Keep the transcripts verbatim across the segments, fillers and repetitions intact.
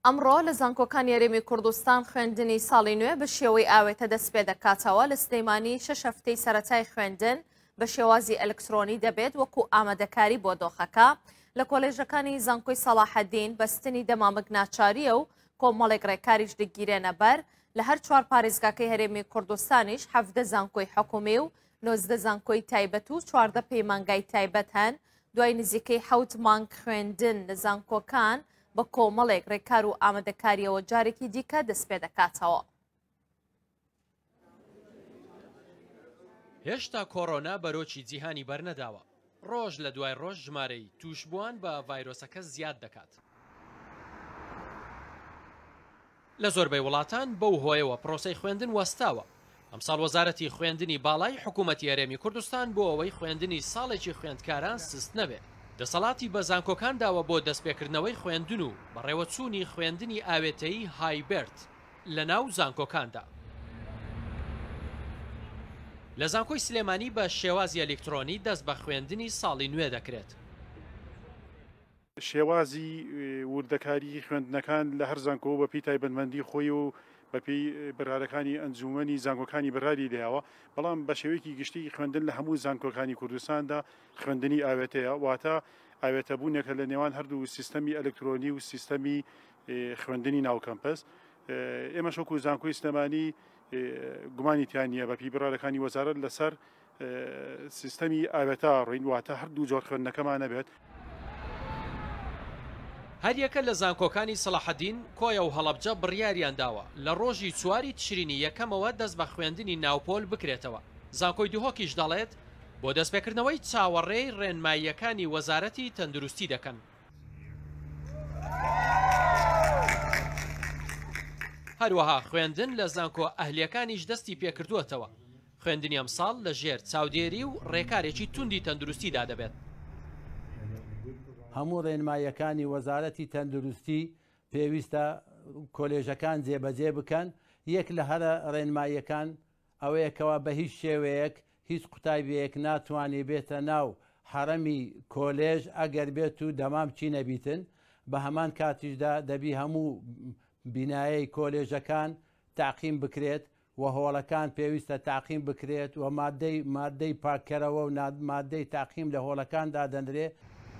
ئەمڕۆ لە زانکۆکان یاریمی کوردستان خوێندنی ساڵی نوێ بە شێوەی ئاوێتە دەست پێ دەکاتەوە. لە سلەیمانی شەش هەفتەی سەرەتای خوێندن بە شێوازی ئەلکترۆنی دەبێت وەکو ئامادەکاری بۆ دۆخەکە. لە کۆلێژەکانی زانکۆی سەلاحەدین بەستنی دەمامک ناچاریە و کۆمەڵێک ڕێکاریش دەگیرێنە بەر. لە هەر چوار پارێزگاکەی هەرێمی کوردستانیش حەڤدە زانکۆی حکومی و نۆزدە زانکۆی تایبەت و چواردە پەیمانگای تایبەت هەن. دوای نزیکەی حەوت مانگ خوێندن لە زانکۆکان بە کۆمەڵێک ڕێکار و ئامادەکاریەوە جارێکی دیکە دەست پێ دەکاتەوە. هێشتا کۆڕۆنا بەرۆکی جیهانی بەرنەداوە. ڕۆژ لە دوای ڕۆژ ژمارەی توشبووان بە ڤایرۆسەکە زیاد دەکات. لە زۆربەی وڵاتان بەو هۆیەوە پرۆسەی خوێندن وەستاوە. ئەمساڵ وەزارەتی خوێندنی باڵای حکوومەتی هەرێمی کوردستان بۆ ئەوەی خوێندنی ساڵێکی خوێندکاران سست نەبێت. دەسەڵاتی بە زانکۆکان داوە بۆ دەستپێکردنەوەی خوێندن و بەڕێوەچوونی خوێندنی ئاوێتەیی هایبرد لە ناو زانکۆکاندا. لە زانکۆی سلێمانی بە شێوازی ئەلکترۆنی دەست بە خوێندنی ساڵی نوێ دەکرێت. شێوازی وردەکاری خوێندنەکان لە هەر زانکۆ بەپی تایبەتمەندی خۆی و بەپی بەرهارەکانی ئەنجومەنی زانکۆکانی بەرهاری دەیەوە، بەڵام بە شێوەیەکی گشتی خوێندن لە هەموو زانکۆکانی کوردستاندا خوێندنی ئاوێتەیە، واتە ئاوێتەبوونێکە لە نێوان هەردوو سیستەمی ئەلکترۆنی و سیستەمی خوێندنی ناو کەمپەس. ئێمە شەکو زانکۆی سلێمانی گومانی تیانە بەپی بەرهارەکانی وەزارەت لەسەر سیستەمی ئاوێتە ڕۆین، واتە هەردوو جۆر خوێندنەکەمان نەبێت. هەریەکە لە زانکۆکانی سەلاحەدین، کۆیە و هەڵەبجە بڕیاریان داوە لە ڕۆژی چواری تشرینی یەکەمەوە دەست بە خوێندنی ناوپۆل بکرێتەوە. زانکۆی دووهۆکیش دەڵێت بۆ دەستپێکردنەوەی چاوەڕێی ڕێنماییەکانی وەزارەتی تەندروستی دەکەن. هەروەها خوێندن لە زانکۆ ئەهلیەکانیش دەستی پێکردووەتەوە. خوێندنی ئەمساڵ لە ژێر چاودێری و ڕێکارێکی توندی تەندروستیدا دەبێت. هەموو ڕێنماییەکانی وەزارەتی تەندروستی پێویستە کۆلێژەکان جێبەجێ بکەن. یەک لە هەرە ڕێنماییەکان ئەوەیەکەوە بە هیچ شێوەیەک هیچ قوتایبەیەک ناتوانێت بێتە ناو حرەمی کۆلێژ ئەگەر بێت و دەمام چی نەبیتن. بە هەمان کاتیشدا دەبی هەموو بینایەی کۆلێژەکان تاقیم بکرێت و هۆڵەکان پێویستە تاقیم بکرێت و مادەی مادەی پاکەرەوە و مادەی تاقیم لە هۆڵەکاندا دەنرێت.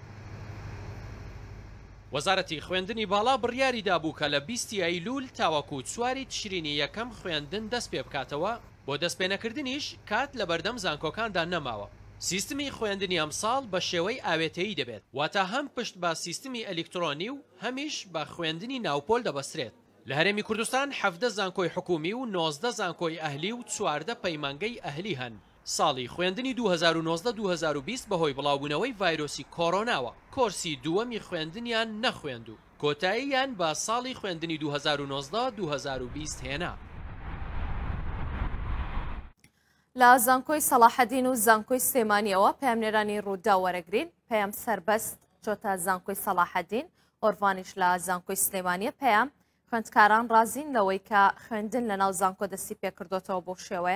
وەزارەتی خوێندنی باڵا بڕیاریدا بوو کە لە بیستی ئەیلول تاوەکو چواری تشرینی یەکەم خوێندن دەست پێ بکاتەوە. بۆ دەستپێنەکردنیش کات لە بەردەم زانکۆکاندا نەماوە. سیستمی خوێندنی ئەمساڵ بە شێوەی ئاوێتەیی دەبێت، واتە هەم پشت بە سیستمی ئەلکترۆنی و هەمیش بە خوێندنی ناوپۆل دەبەسترێت. لە هەرێمی کوردستان حەڤدە زانکۆی حکومی و نۆزدە زانکۆی ئەهلی و چواردە پەیمانگەی ئەهلی هەن. ساڵی خوێندنی دوو هەزار و نۆزدە دوو هەزار و بیست بەهۆی بڵاوبوونەوەی ڤایرۆسی کۆڕۆناوە کۆرسی دووەمی خوێندنیان نەخوێند و کۆتاییان بە ساڵی خوێندنی دوو هەزار و نۆزدە دوو هەزار و بیست هێنا. لە زانکۆی سەلاحەدین و زانکۆی سلێمانیەوە پەیامنێرانی ڕوودا وەرەگرین. پەیام سەربەست چۆتە زانکۆی سەلاحەدین، ئۆڕڤانیش لە زانکۆی سلێمانیە. پەیام خوێندکاران ڕازین لەوەی کە خوێندن لە ناو زانکۆ دەستی پێکردوێتەوە بۆ شێوەیە؟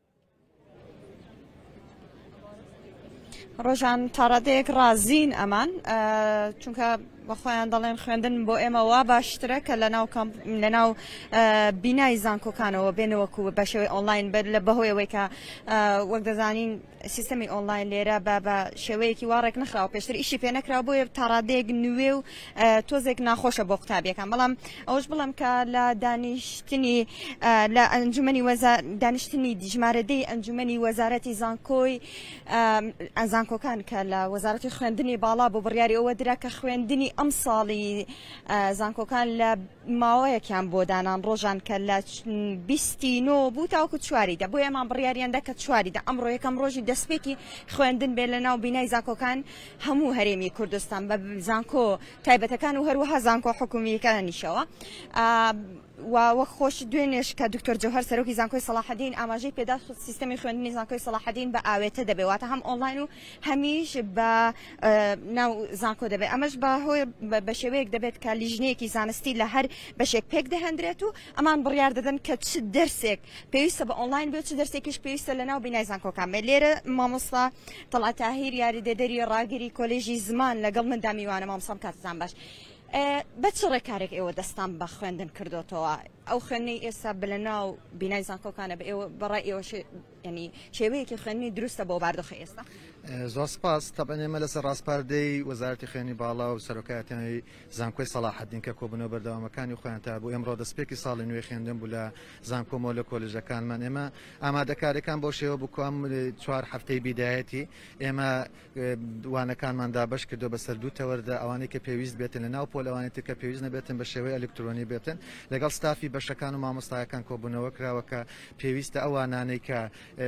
ڕۆژان تاڕادەیەک ڕازین ئەمان، چونکە بەخۆیان دەڵێن خوێندن بۆ ئێمە وا باشترە کە لە ناو بینای زانکۆکانەوە بێنەوەکو بە شێوەی ئۆنلاین لە بەهۆیەوەی کە وەک دەزانین سیستەمی ئۆنلاین لێرە بە شێوەیەکی وا ڕێک نەخراوە، پێشتر ئیشی پێ نەکراوە، بۆیە تاڕادەیەک نوێ و تۆزێک ناخۆشە بۆ قوتابیەکان. بەڵام ئەوش بڵم کە لە دانیشتنی لە ئەنجومەنی دانیشتنی ژمارەدەی ئەنجومەنی وەزارەتی زانکۆی زانکۆکان کە لە وەزارەتی خوێندنی باڵا بۆ بڕیاری ئەوە درا کە خوێندنی ئەم ساڵی زانکۆکان لە ماوەیەکیان بۆ دانان ڕۆژان کە لە بیستی نۆ بوو تاوەکو چواریدا، بۆ ئێمان بڕیاریاندا کە چواریدا ئەمڕۆ یەکەم ڕۆژی دەستپێکی خوێندن بێت لە ناو بینای زانکۆکان هەموو هەرێمی کوردستان بە زانکۆ تایبەتەکان و هەروەها زانکۆ حکومیەکانیشەوە. وەک خۆش دوێنێش کە دکتۆر جەوهەر سەرۆکی زانکۆی سەلاحەدین ئاماژەی پێدا سیستەمی خوێندنی زانکۆی سەلاحەدین بە ئاوێتە دەبێت، واتە هەم ئۆنلاین و هەمیش بە ناو زانکۆ دەبێت. ئەمەش بە هۆی بە شێوەیەک دەبێت کە لیژنەیەکی زانستی لە هەر بەشێک پێک دەهێنرێت و ئەمان بڕیار دەدەن کە چ دەرسێک پێویستە بە ئۆنلاین بێت، چ دەرسێکیش پێویستە لە ناو بینای زانکۆکان بێت. لێرە مامۆستا تەڵات تاهیر یاریدەدەری ڕاگری کۆلێژی زمان لەگەڵ مندا میوانە. مامۆستا کاتتان باش. بە چ ڕێکارێک ئێوە دەستان بە خوێندن کردوتەوە ئەو خوێندنی ئێستا بلە ناو بینای زانکۆکانە بە ئێوە بەڕای ئێوە ینی شێوەیەکی خوێندنی دروستە بۆ باردۆخی ئێستا زۆر سپاس تەبەن ئێمە لەسەر ڕاستپاردەی وەزارەتی خوێنی باڵا و سەرۆکایەتیانی زانکۆی سەلاحەدین کە کۆبوونەوە بەردەوامەکانی خۆیان تا بوو ئەمڕۆ دەستپێکی ساڵی نوێ خوێندن بوو لە زانکۆمۆ لە کۆلێژەکانمان ئێمە ئامادەکاریەکان بۆ شێوە بکۆم چوار هەفتەی بیدایەتی ئێمە وانەکانماندا بەش کردو بەسەر دوو تەوەردە ئەوانەی کە پێویست بێتن لە ناو پۆلەوانی تر کە پێویست نەبێتن بە شێوەی ئەلکترۆنی بێتن لەگەڵ ستافی بەشەکان و مامۆستایەکان کۆبوونەوە کراوەکە پێویستە ئەوانانەی کە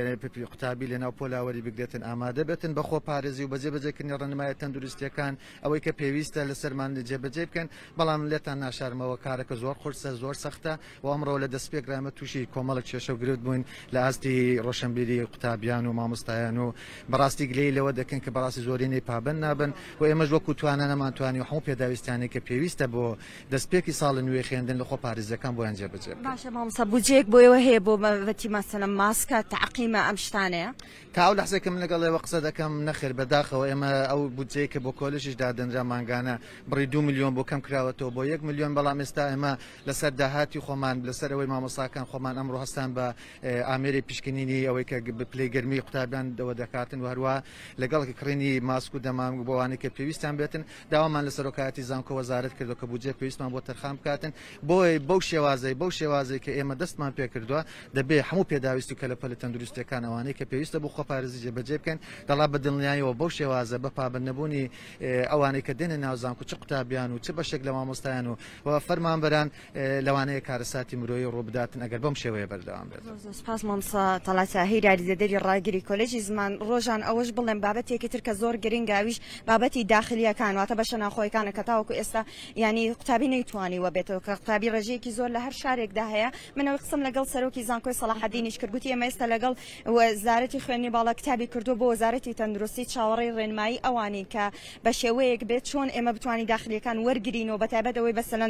قوتابی لە ناو پۆلاوەری بگرێتن ئامادە بێتن بەخۆ پارێزی و بەجێ بەجێکردنی ڕێنمایە تەندروستیەکان ئەوەی کە پێویستە لەسەرمان جێبەجێ بکەن بەڵام لێتان ناشارمەوە کارەکە زۆر خورسە زۆر سەختە و ئەمڕۆ لە دەستپێکرامە تووشی کۆمەڵک کێشە و گرت بووین لە ئاستی ڕۆشنبیری قوتابیان و مامۆستایان و بەڕاستی گلەی لەوە دەکەن کە بەڕاستی زۆرینەی پابند نابن و ئێمەش وەکو توانە نەمانتوانی و هەموو پێداویستیانی کە پێویستە بۆ دەستپێکی ساڵی نوێ خوێندن لە خۆ پارێزەکان بۆیان جێبەجێ باشە مامۆستا بودجێک بۆ ئێوە هەیە بۆ بەتی مەسەلەن ماسکە تعقیمە ئەم شتانەیە کاو لەحزێکم لەگەڵێەوە قسە دەکەم نەخێر بەداخەوە ئێمە ئەو بودجەیە کە بۆ کۆلێژیش دادەنرا مانگانە بڕی دو میلیۆن بۆ کەم کراوەتەوە بۆ یەک میلیۆن بەڵام ئێستا ئێمە لەسەر داهاتی خۆمان لەسەر ئەوەی مامۆستاکان خۆمان ئەمڕۆ هەستان بە ئامێری پیشکەنینی ئەوەی کە پلەی گەرمی قوتابیان دەوە دەکاتن و هەروە لەگەڵ کڕینی ماسک و دەمام بۆوانەی کە پێویستیان بێتن داوامان لە سەرۆکایەتی زانکۆ وەزارەت کردو کە بودجێ پێویستمان بۆ تەرخان بکاتن بۆی بەو شێوازەی بەو شێوازەی کە ئێمە دەستمان پێ کردووە دەبێ هەموو پێداویست و کەلەپەلە تەندروستیەکان ئەوانەی کە پێویستە بۆ خۆپارێزی جێبەجێ بکەن دەڵا بە دڵنیاییەوە بەو شێوازە بە پابند نەبوونی ئەوانەی کە دێنە ناو زانکۆ چ قوتابیان و چ بەشێک لە مامۆستایان و فەرمانبەران لەوانەیە کارەساتی مرۆیی ڕووبداتن ئەگەر بەم شێوەیە بەردەوام بێت. سپاس مامۆستا تەڵات تاهیر یاریدەدەری ڕاگیری کۆلێژی زمان ڕۆژان ئەوەش بڵێن بابەتێکی تر کە زۆر گرنگاویش بابەتی داخلیەکان واتە بەشە ناخۆیەکانە کە تاوەکو ئێستا ینی قوتابی نەیتوانیوە بێتەوە کە قوتابی ڕێژەیەکی زۆر لە هەر شارێکدا هەیە منەوەی قسم لەگەڵ سەرۆکی زانکۆی سەلاحەدینیش کرد گوتی ئێمە ئێستا لەگەڵ وەزارەتی خوێنی باڵا کتابی کردو بۆ وەزارەتی تەندروستی چاوەڕێی ڕێنمایی ئەوانی کە بە شێوەیەک بێت چۆن ئێمە بتوانین داخلیەکان وەرگرینەوە بەتایبەتەوەی بەسەلەن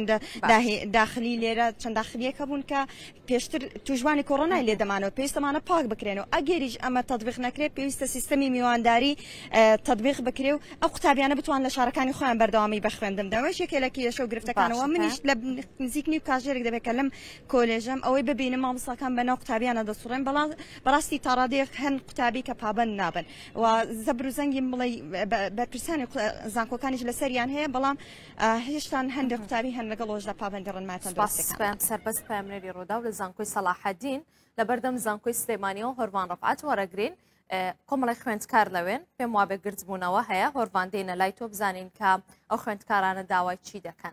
داخلی لێرە چەند داخلیەکە بوون کە پێشتر توژوانی کۆڕۆنای لێ دەمانەوە پێویستەمانە پاک بکرێنەوە ئەگەریش ئەمە تەطبیق نەکرێت پێویستە سیستەمی میوانداری تطبیق بکرێ و ئەو قوتابیانە بتوان لە شارەکانی خۆیان بەردەوامی بەخوێندن دەمەش یەکێکی یەشە و گرفتەکانەوە منیش لە نزیکنی و کاژێرێک دەبێت کە لەم کۆلێژەم ئەوەی ببینم مامۆستاکان بەناو قوتابیانە دەسوڕێن بەڵام بەڕاستی تاڕادەیەک هەن قوتابی کە پابند نابن و زەبر و زەنگی بڵێ بەرپرسانی زانکۆکانیش لەسەریان هەیە بەڵام هێشتان هەندێک قوتابی هەن لەگەڵ ئەوەشدا پابەندی ڕێنمای تەندروستیەکان سەربەست پامنێری ڕۆدا و لە زانکۆی سەلاحەدین لە بەردەم زانکۆی سلێمانی و هۆروان ڕەفعات وەرەگرین کۆمەڵی خوێندکار لەوێن پێم وابێ گرتبوونەوە هەیە هۆروان دێنە لای تۆ بزانین کە ئەو خوێندکارانە داوای چی دەکەن.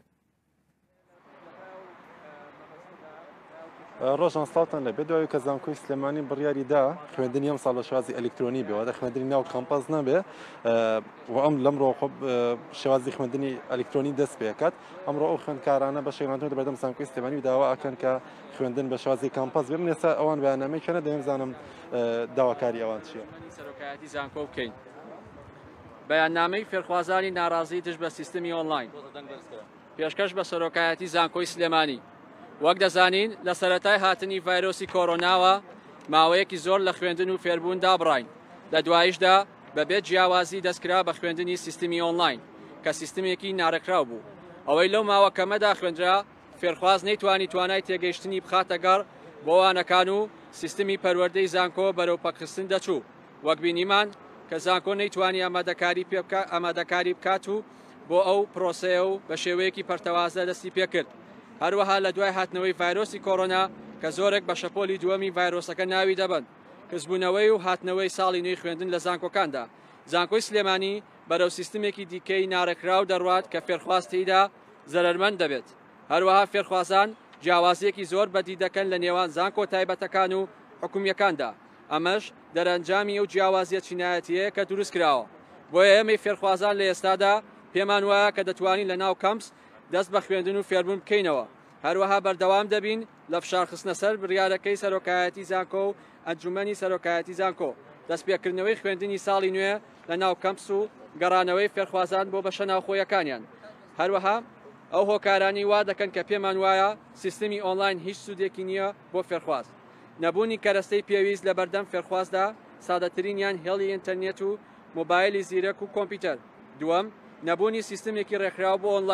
ڕۆژان ساڵتان لە بێت دوای کە زانکۆی سلێمانی بڕیاریدا خوێندنی ئەم ساڵ لە شوازی ئەلکترۆنی بێەوە خوێندنی ناو کامپاس نابێ و ئەم لەمڕۆ خۆ شێوازی خوێندنی ئەلکترۆنی دەست پێکات ئەمڕۆ ئەو خوێندکارانە بە شێوانتون بەردەم زانکۆی سلێمانی داوا ئەکەن کە خوێندن بە شوازی کامپاس بێ من ئێستا ئەوان بەیاننامەی کەنە دەیەم زانم داواکاری ئەوان چییە. سەرۆکایەتی زانکۆ بکەین بەیاننامەی فێرخوازانی ناڕازی دژ بە سیستمی ئۆنلاین پێشکەش بە سەرۆکایەتی زانکۆی سلێمانی. وەک دەزانین لە سەرەتای هاتنی ڤایرۆسی کۆڕۆناوە ماوەیەکی زۆر لە خوێندن و فێربوون دابڕین لە دوایشدا بەبێت جیاوازی دەستکرا بە خوێندنی سیستمی ئۆنلاین کە سیستمێکی ناڕێکراو بوو ئەوەی لەو ماوە کەمەدا خوێندرا فێرخواز نەیتوانی توانای تێگەیشتنی بخاتە گەڕ بۆ وانەکان و سیستمی پەروەردەی زانکۆ بەرەو پەکخستن دەچوو وەک بینیمان کە زانکۆ نەیتوانی ئامادەکاری پێ ئامادەکاری بکات و بۆ ئەو پرۆسەیە و بە شێوەیەکی پەرتەوازە دەستی پێکرد. هەروەها لە دوای هاتنەوەی ڤایرۆسی کۆڕۆنا کە زۆرێک بە شەپۆلی دووەمی ڤایرۆسەکە ناوی دەبن کەسبوونەوەی و هاتنەوەی ساڵی نوێی خوێندن لە زانکۆکاندا زانکۆی سلێمانی بەرەو سیستمێکی دیکەی ناڕێکراو دەڕوات کە فێرخواستیدا زەرمەند دەبێت. هەروەها فێرخوازان جیاوازیەکی زۆر بەدی دەکەن لە نێوان زانکۆ تایبەتەکان و حکومیەکاندا ئەمەش دەرەنجامی ئەو جیاوازیە چینایەتیەیە کە دروست کراوە بۆیە ئێمەی فێرخوازان لە ئێستادا پێمان وایە کە دەتوانین لە ناو کەمس دەست بە خوێندن و فێربوون بکەینەوە. هەروەها بەردەوام دەبین لە فشارخستنە سەر بڕیارەکەی سەرۆکایەتی زانکۆ و ئەنجومەنی سەرۆکایەتی زانکۆ دەستپێکردنەوەی خوێندنی ساڵی نوێ لە ناو کەمس و گەڕانەوەی فێرخوازان بۆ بەشە ناوخۆیەکانیان. هەروەها ئەو هۆکارانی وا دەکەن کە پێمان وایە سیستمی ئۆنلاین هیچ سوودێکی نییە بۆ فێرخواز. نەبوونی کەرەستەی پێویست لە بەردەم فێرخوازدا سادەترینیان هێڵی ئینتەرنێت و مۆبایلی زیرەک و کۆمپیوتەر. دووەم نەبوونی سیستمێکی ڕێکخراو بۆ ئۆنلاین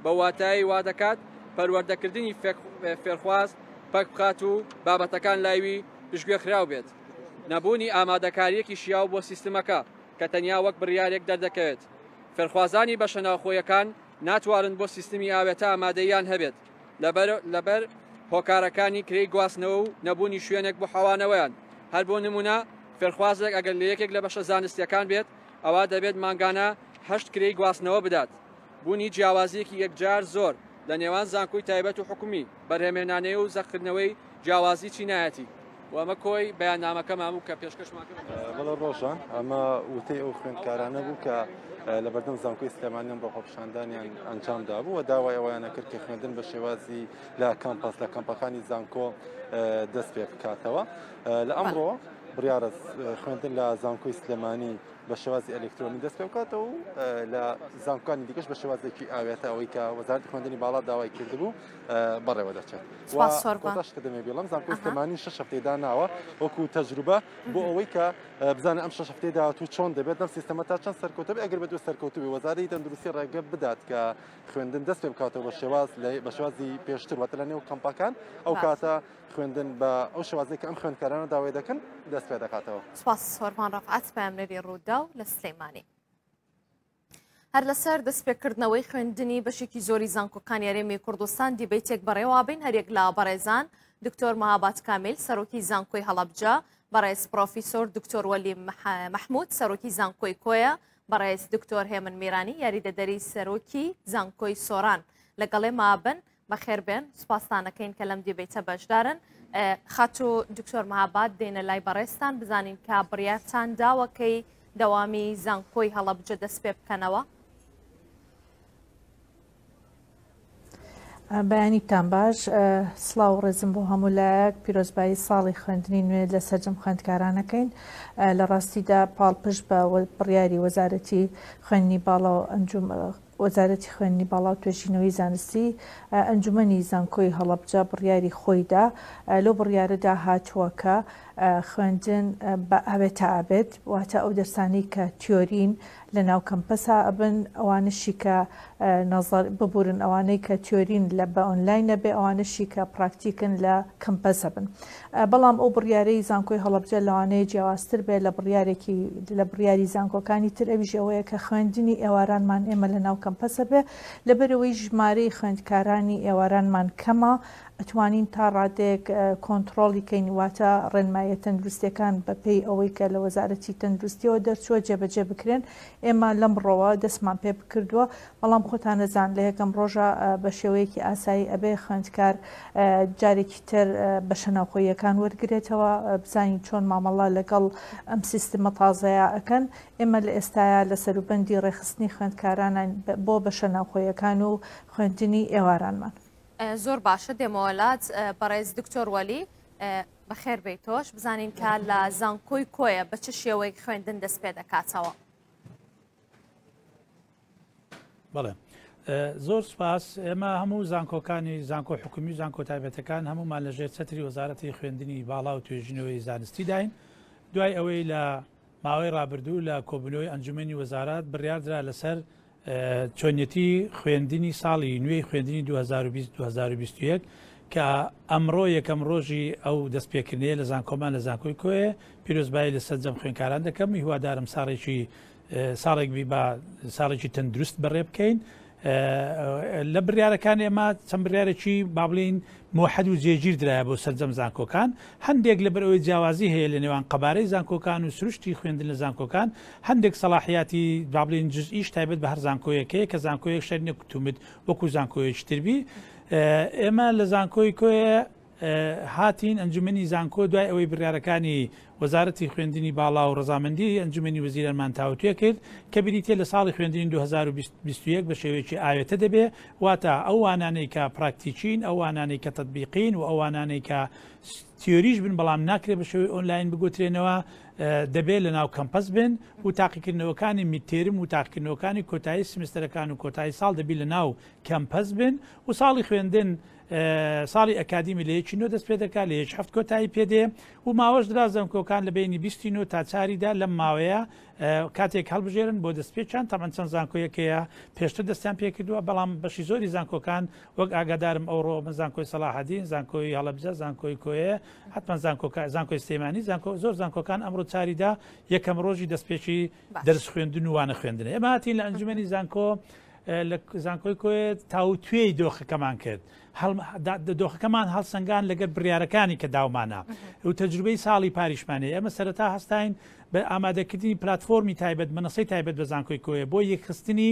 بە واتایی وا دەکات پەروەردەکردنی فێرخواز پەک بخات و بابەتەکان لایوی پشتگوێخراو بێت. نەبوونی ئامادەکاریەکی شیاو بۆ سیستمەکە کە تەنیا وەک بڕیارێک دەردەکەوێت. فێرخوازانی بەشە ناوخۆیەکان ناتوانن بۆ سیستمی ئاوێتە ئامادەیان هەبێت لەبەر هۆکارەکانی کرێی گواستنەوە و نەبوونی شوێنێک بۆ حەوانەوەیان. هەر بۆ نمونە فێرخوازێک ئەگەر لە یەکێک لە بەشە زانستیەکان بێت ئەوە دەبێت ماگانە هەشت کرێی گواستنەوە بدات. بوونی جیاوازیەکی یەکجار زۆر لە نێوان زانکۆی تایبەت و حکومی بەرهێمێنانەی و زەقکردنەوەی جیاوازی چینایەتی و ئەمە کۆی بەیاننامەکە ماموو کە پێشکەشماکە. بەڵێ ڕۆژان ئەمە وتەی ئەو خوێندکارانە بوو کە لە بەردەم زانکۆی سلێمانیان بە خۆپشاندانیان ئەنجامدا بوو و داوای ئەویانە کرد کە خوێندن بە شێوازی لە کامپاس لە کەمپەکانی زانکۆ دەست پێ بکاتەوە. لە ئەمڕۆ بڕیارە خوێندن لە زانکۆی سلێمانی بە شێوازی ئەلکترۆنی دەست پێ بکاتەوە و لە زانکۆکانی دیکەش بە شێوازێکی ئاوێتە ئەوەی کە وەزارەتی خوێندنی باڵا داوای کردبوو بەڕێوە دەچێت. کۆتاش کە دەمێ بڵم زانکۆی سلێمانی شەش هەفتەی داناوە وەکو تەجروبە بۆ ئەوەی کە بزانە ئەم شەش هەفتەی داهاتوو چۆن دەبێت ئەم سیستەمە تا چەند سەرکەوتە بێت. ئەگەر بێت سەرکەوتوبی وەزارەتی تەندروستی ڕێگە بدات کە خوێندن دەست پێ بکاتەوە بە شێواز بە شێوازی پێشتر واتە لە نێو کەمپەکان ئەو کاتە خوێندن بە ئەو شێوازەی کە ئەم خوێندکارانە داوای دەکەن دەست پێ دەکاتەوە. سوپاس سۆرمان ڕەفعەت پامنەری ڕوودا و لە سلێمانی. هەر لەسەر دەستپێکردنەوەی خوێندنی بەشێکی زۆری زانکۆکانی هەرێمی کوردستان دیبەیتێک بەڕێوە بین هەرێک لە بەڕێزان دکتۆر مەهاباد کامیل سەرۆکی زانکۆی هەڵەبجە، بەڕێز پرۆفیسۆر دکتۆر وەلی مەحموود سەرۆکی زانکۆی کۆیە، بەڕێز دکتۆر هێمن میرانی یاریدەدەری سەرۆکی زانکۆی سۆران لەگەڵێ مابن بەخێربێن. سوپاسانەکەین کە لەم دیبەیتە بەشدارن. خەت و دکتۆر مەهاباد دێنە لای بەڕێستان بزانین کە بڕیارتان داوەکەی دەوامی زانکۆی هەڵەبجە دەست پێ بکەنەوە. بەیانیتان باش. سڵاو ڕێزم بۆ هەموو لایەک پیرۆزبایی ساڵی خوێندنی نوێ لە سەرجەم خوێندکارانەکەین. لە ڕاستیدا پاڵپشت بە بڕیاری وەزارەتی خوێندنی باڵا و ئەنجوم وەزارەتی خوێندنی باڵا و توێژینەوەی زانستی ئەنجومەنی زانکۆی هەڵەبجە بڕیاری خۆیدا لەو بڕیارەدا هاتووەکە خوێندن بە ئاوێتە ئابێت واتە ئەو دەرسانی کە تیۆرین لە ناو کەمپەسا ئەبن ئەوانشی کە نەزەر ببورن ئەوانەی کە تیۆرین لە بە ئۆنلاین نەبێ ئەوانشی کە پراکتیکن لە کەمپەسە بن. بەڵام ئەو بڕیارەی زانکۆی هەڵەبجە لەوانەیە جیاوازتر بێت لە بڕیارێکی لە بڕیاری زانکۆکانی تر ئەویش ئەوەیە کە خوێندنی ئێوارانمان ئێمە لە ناو کەمپەسە بێ لەبەرەوەی ژمارەی خوێندکارانی ئێوارانمان کەمە ئەتوانین تا ڕادێک کۆنتترۆڵی کەین واتە ڕێنمایە تەندروستیەکان بەپێی ئەوەی کە لە وەزارەتی تەندروستیەوە دەرچووە جێبەجێ بکرێن. ئێمە لەم ڕۆوە دەستمان پێ بکردووە بەڵام خۆتان نەزان لە یەکەم ڕۆژە بە شێوەیەکی ئاسایی ئەبێ خوێندکار جارێکی تر بە شەناوخۆیەکان وەرگێتەوە بزانین چۆن مامەڵا لەگەڵ ئەم سیستمە تازەیە ئەەکەن. ئێمە لە ئێستاە لە سەروبەندی ڕێخستنی خوێندکاران بۆ بە شەناوخۆیەکان و خوێندنی ئێوارانمان. زۆر باشە دێمەوەلات بەڕێز دکتۆر وەلی بەخێر بیتۆش بزانین کە لە زانکۆی کۆیە بە چ شێوەیەک خوێندن دەست پێ دەکاتەوە. بەڵێ زۆر سپاس. ئێمە هەموو زانکۆکانی زانکۆ حکومی زانکۆ تایبەتەکان هەمومان لەژێر چەتری وەزارەتی خوێندنی باڵا و توێژینەوەی زانستی داین. دوای ئەوەی لە ماوەی ڕابردوو لە کۆبنەوەی ئەنجومەنی وەزارات بڕیاردرا لەسەر چۆنیەتی خوێندنی ساڵی نوێی خوێندنی دو هەزار و بیست دو هەزار و بیست و یەک کە ئەمڕۆ یەکەم ڕۆژی ئەو دەستپێکردنەیە لە زانکۆمان لە زانکۆی کۆیە پیرۆزبایی لە سەرجەم خوێندکاران دەکەم. هیوادارم ساڵێکی ساڵێکی بە ساڵێکی تەندروست بەڕێ بکەین. لە بڕیارەکان ئێمە چەند بڕیارێکی با بڵین موحەد و جێگیر درایە بۆ سەرجەم زانکۆکان. هەندێک لەبەرەوەی جیاوازی هەیە لە نێوان قەبارەی زانکۆکان و سروشتی خوێندن لە زانکۆکان. هەندێک سەلاحیاتی با بڵین جزئیش تایبەت بە هەر زانکۆیەکەیە کە زانکۆیەک شەر نەکوتومت وەکو زانکۆیەکی تربی. ئێمە لە زانکۆی کۆیە هاتین ئەنجومەنی زانکۆ دوای ئەوەی بڕیارەکانی وەزارەتی خوێندنی باڵا و ڕەزامەندی ئەنجومەنی وەزیرەرمان تاوتوێ کرد کە بریتێ لە ساڵی خوێندنی دو هەزار و بیست و یەک بە شێوەیەکی ئاوێتە دەبێ واتە ئەو وانانەی کە پراکتیچین ئەو وانانەی کە تەطبیقین و ئەو وانانەی کە تیۆریش بن بەڵام ناکرێت بە شێوەی ئۆنلاین بگوترێنەوە دەبێت لە ناو کەمپەس بن و تاقیکردنەوەکانی میتێرم و تاقیکردنەوەکانی کۆتایی سمستەرەکان و کۆتایی ساڵ دەبی لە ناو کەمپەس بن و ساڵی خوێندن ساڵی ئەکادیمی لە یەکی نۆ دەست پێ دەکات لە یەک هەفت کۆتایی پێدێ و ماوەش درا زانکۆکان لە بینی بیستی نۆ تا چاریدا لەم ماوەیە کاتێک هەڵبژێرن بۆ دەستپێکیان تامان چەند زانکۆیەکەیە پێشتر دەستیان پێکردووە بەڵام بەشی زۆری زانکۆکان وەک ئاگادارم ئەوڕۆ من زانکۆی سەلاحەدین زانکۆی هەڵەبجە زانکۆی کۆیە حتمما زانکۆی سلێمانی زۆر زانکۆکان ئەمڕۆ چاریدا یەکەم ڕۆژی دەستپێکی دەرس خوێندن و وانە خوێندن ئێمە هاتین لە ئەنجومەنی زانکۆ لە زانکۆی کۆیە تاوتوێی دۆخەکەمان کرد دۆخەکەمان هەڵسەنگان لەگەر بڕیارەکانی کە داومانە و تەجروبەی ساڵی پاریشمانێ ئەمە سەرەتا هەستین بە ئامادەکردنی پلتفۆرمی تایبەت منەسەی تایبەت بە زانکۆی کۆیە بۆ یەکخستنی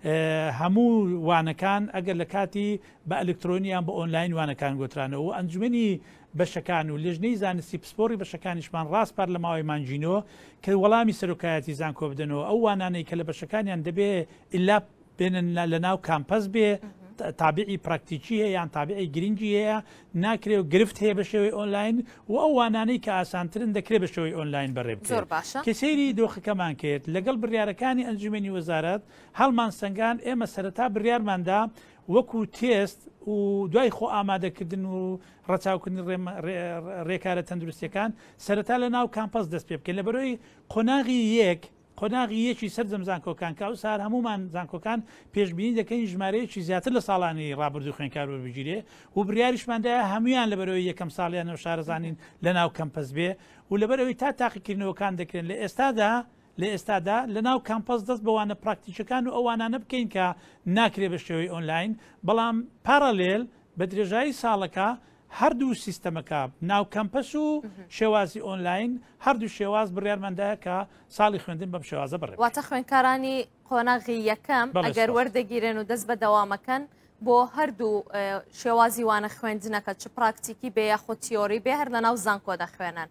هەموو وانەکان ئەگەر لە کاتی بە ئەلکترۆنیان بە ئۆنلاین وانەکان گۆترانەوە و ئەنجومەنی بەشەکان و لێژنەی زانستی پسپۆری بەشەکانیشمان ڕاستپار لە ماوەی مانجینۆ کە وەڵامی سەرۆکایەتی زانکۆ بدەنەوە ئەو وانانەی کە لە بەشەکانیان دەبێ ئللا بێنن لە ناو کامپەس بێ تابعی پراکتیکی هەیە یان تابعی گرنگی هەیە ناکرێت و گرفت هەیە بە شێوەی ئۆنلاین و ئەو وانانەی کە ئاسانترن دەکرێت بە شێوەی ئۆنلاین بەڕێب کە سەیری دۆخەکەمان کرد لەگەڵ بڕیارەکانی ئەنجومەنی وەزارەت هەڵمان سەنگان ئێمە سەرەتا بڕیارماندا وەکو تێست و دوای خۆ ئامادەکردن و ڕەچاوکردنی ڕێکارە تەندروستیەکان سەرەتا لە ناو کامپەس دەست پێ بکەین لە بەرەوەی قۆناغی یەک قۆناغی یەکی سەرجەم زانکۆکان کا و سار هەمومان زانکۆکان پێشببینی دەکەین ژمارەیەکی زیاتر لە ساڵانی ڕابردوو خوێنکار وەربگیرێ و بریاریشماندایە هەمویان لەبەرەوەی یەکەم ساڵیان شارەزانین لە ناو کەمپەس بێ و لەبەرەوەی تا تاقیکردنەوەکان دەکرێن لە ئێستادا لە ئێستادا لە ناو کامپەس دەست بەوانە پراکتیکەکان و ئەوانانە بکەین کە ناکرێ بە شێوەی ئۆنلاین بەڵام پارالێل بە درێژایی ساڵەکە هەردوو سیستەمەکە ناو کەمپەس و شێوازی ئۆنلاین هەردوو شێواز بڕیارمەندایە کە ساڵی خوێندن بەم شێوازە بڕێ واتە خوێندکارانی قۆناغی یەکەم ئەگەر وەردەگیرێن و دەست بە دەوامەکەن بۆ هەردوو شێوازی وانە خوێندنەکە چ پراکتیکی بێ یاخۆ تیۆری بێ هەر لە ناو زانکۆ دەخوێنن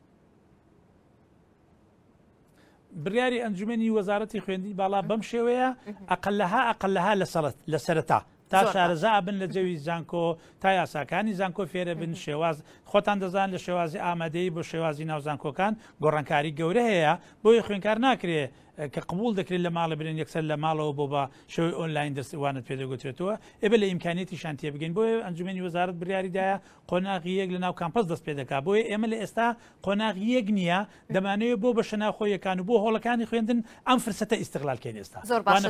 بڕیاری ئەنجومەنی وەزارەتی خوێندنی باڵا بەم شێوەیە ئەقلەها ئەقلەها لە سەرەتا تا شارەزا بن لە جەوی زانکۆ تا یاساکانی زانکۆ فێرە بن شێواز خۆتان دەزان لە شێوازی ئامادەی بۆ شێوازی ناو زانکۆکان گۆڕانکاری گەورە هەیە بۆی خوێنکار ناکرێ کە قبول دەکرێت لە ماڵە برن یەکسەر لە ماڵەوە بۆ بە شەوەی ئۆنلاین دەستوانت پێدەگوترێتەوە ئێبە لە ئیمکانێتی شانتیە بگەین بۆیە ئەنجومەنی وەزارەت بڕیاریدایە قۆناغی یەک لە ناو کامپەس دەست پێ دەکات بۆیە ئێمە لە ئێستا قۆناغی یەک نییە دەمانەوێت بۆ بەشە ناوخۆیەکان و بۆ هۆڵەکانی خوێندن ئەم فرسەتە ئیستیغلالکەین ئێستا زۆر باشە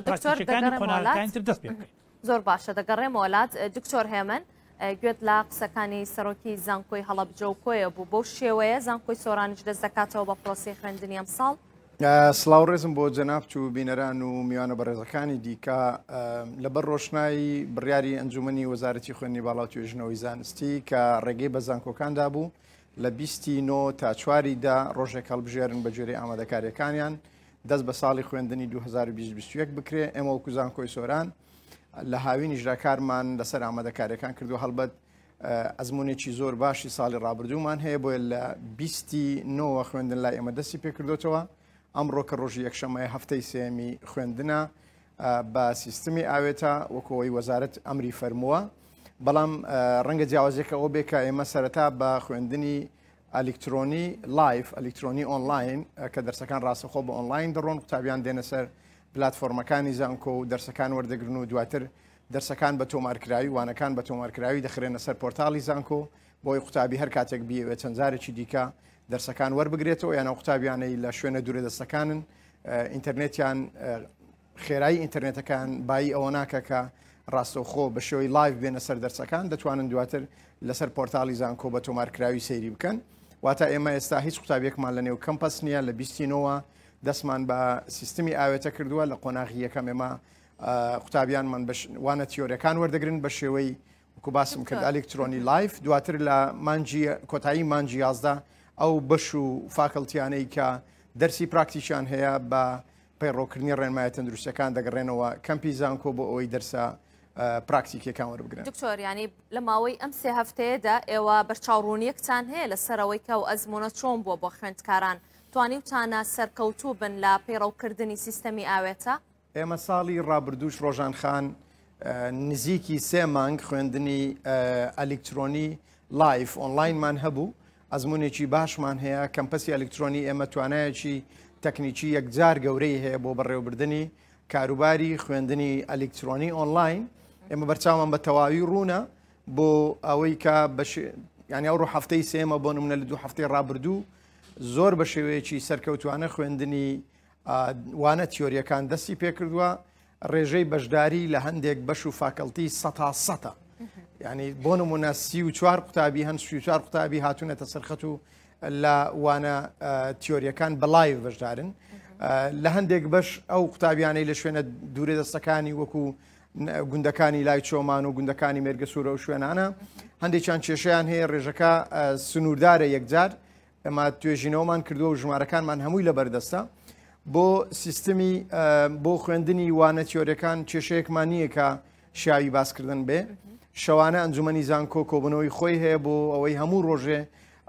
دەست پێ بکەین زۆر باشە دەگەڕێم وڵات دکتۆر هێمن گوێت لە قسەکانی سەرۆکی زانکۆی هەڵەبجە و کۆیە بوو بۆ شێوەیە زانکۆی سۆرانش دەست دەکاتەوە بە پرۆسی خوێندنی ئەم ساڵ سلااو ڕێزم بۆ جەناب و بینەران و میوانە بەڕێزەکانی دیکە لەبەر ڕۆشنایی بڕیاری ئەنجومەنی وەزارەتی خوێندنی باڵا و توێژنەوەی زانستی کە ڕێگەی بە زانکۆکاندا بوو لە بیستی نۆ تا چواریدا ڕۆژێک هەڵبژێرن بە جێرەی ئامادەکاریەکانیان دەست بە ساڵی خوێندنی دوو هەزار و بیست و یەک بکرێ ئێمە وەکو زانکۆی سۆران لە هاوینی ژراکارمان لەسەر ئامادەکاریەکان کردو هەڵبەت ئەزمونێکی زۆر باشی ساڵی ڕابردوومان هەیە بۆیە لە بیستی نۆوە خوێندن لای ئێمە دەستی پێکردوتەوە ئەمڕۆ کە ڕۆژی یەکشەمەیە هەفتەی سێمی خوێندنە بە سیستمی ئاوێتە وەکەوەی وەزارەت ئەمری فەرمووە بەڵام ڕەنگە جیاوازێکە ئەوە بێ کە ئێمە سەرەتا بە خوێندنی ئەلکترۆنی لایف ئەلکترۆنی ئۆنلاین کە دەرسەکان ڕاستەخۆ بە ئۆنلاین دەڕۆن قوتابیان دێنە سەر پلتفۆرمەکانی زانکۆ و دەرسەکان وەردەگرن و دواتر دەرسەکان بە تۆمارکراوی وانەکان بە تۆمارکراوی دەخرێنە سەر پۆرتاڵی زانکۆ بۆی قوتابی هەر کاتێک بیەوێت چەند جارێکی دیکە دەرسەکان وەربگرێتەوە یانە قوتابیانەی لە شوێنە دوورە دەستەکانن ئینتەرنێتیان خێرایی ئینتەرنێتەکان بای ئەوە ناکە کە ڕاستەوخۆ بە شێوەی لایڤ بێنە سەر دەرسەکان دەتوانن دواتر لەسەر پۆرتاڵی زانکۆ بە تۆمارکراوی سەیری بکەن واتە ئێمە ئێستا هیچ قوتابیەکمان لە نێو کەمپەس نییە لە بیستینەوە دەستمان بە سیستمی ئاوێتە کردووە لە قۆناغی یەکەم ئێمە قوتابیانمان وانە تیۆریەکان وەردەگرن بە شێوەی وەکو باسم کرد ئەلکترۆنی لایف دواتر لە مانجی کۆتایی مانجی یازدا ئەو بەش و فاکەڵتیانەی کە دەرسی پراکتیشیان هەیە بە پەیڕۆکردنی ڕێنمایە تەندروستەکان دەگەڕێنەوە کەمپی زانکۆ بۆ ئەوەی دەرسە پراکتیکەکان وەربگرن دکتۆر ینی لە ماوەی ئەم سێ هەفتەیەدا ئێوە بەرچاوڕوونیەکتان هەیە لەسەرەوەی کە و ئەزمونە چۆن بووە بۆ خوێندکاران توانی وتانە سەرکەوتوو بن لە پەیڕەوکردنی سیستەمی ئاوێتە ئێمە ساڵی ڕابردووش ڕۆژان خان نزیکی سێ مانگ خوێندنی ئەلکترۆنی لایف ئۆنلاینمان هەبوو ئەزمونێکی باشمان هەیە کەمپەسی ئەلکترۆنی ئێمە توانایەکی تەکنیکی یەکجار گەورەی هەیە بۆ بەڕێوەبردننی کاروباری خوێندنی ئەلکترۆنی ئۆنلاین ئێمە بەرچاومان بە تەواوی ڕوونە بۆ ئەوەی کە ینی ئەو ڕوو هەفتەی سێمە بۆ نمونە لە دوو هەفتەی ڕابردوو زۆر بە شێوەیەکی سەرکەوتوانە خوێندنی وانە تیۆریەکان دەستی پێکردووە ڕێژەی بەشداری لە هەندێک بەش و فاکەڵتی سەتا سەتە ینی بۆ نمونە سی و چوار قوتابی هەند سی و چوار قوتابی هاتوونەتە سەرخەت و لە وانە تیۆریەکان بەڵای بەشدارن لە هەندێک بەش ئەو قوتابیانەی لە شوێنە دوورێ دەستەکانی وەکو گوندەکانی لای چۆمان و گوندەکانی مێرگەسوورە و شوێنانە هەندێکیان کێشەیان هەیە ڕێژەکە سنووردارە یەکجار ئەمە توێژینەوەمان کردووە و ژمارەکانمان هەمووی لە بەردەستە بۆ سیستمی بۆ خوێندنی وانە تیۆریەکان کێشەیەکمان نییە کە شیاوی باسکردن بێ شەوانە ئەنجومەنی زانکۆ کۆبنەوەی خۆی هەیە بۆ ئەوەی هەموو ڕۆژێ